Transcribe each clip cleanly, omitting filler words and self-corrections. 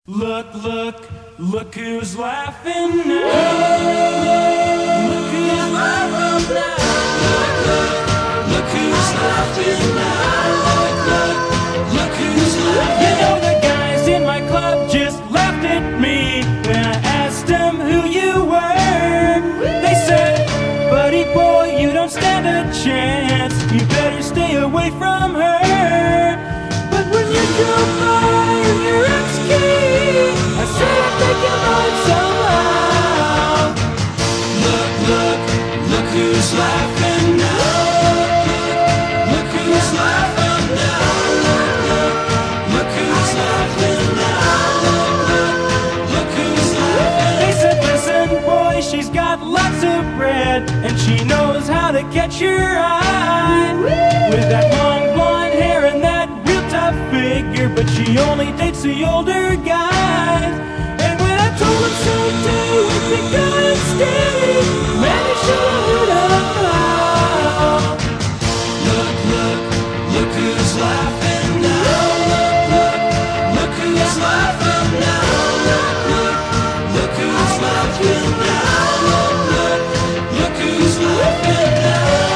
Look, look, look who's laughing now. Look who's laughing now. Look who's laughing now. Look who's laughing. You know the guys in my club just laughed at me when I asked them who you were. They said, buddy boy, you don't stand a chance. You better stay away from her. But when you go by and your ex-key, I say I think you might somehow. Look, look, look who's laughing now. Look who's laughing now. Look who's laughing now. Look who's laughing. They said, listen boy, she's got lots of bread, and she knows how to catch your eye. With that long blonde hair and that real tough figure, but she only dates the older guys. And when I told him so too, if you go and stay, man, he should have known. Look, look, look who's laughing now. Look, look who's laughing now. Look, look who's laughing now. Look who's laughing now.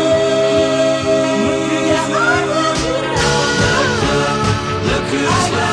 Look who's laughing now. Look who's laughing.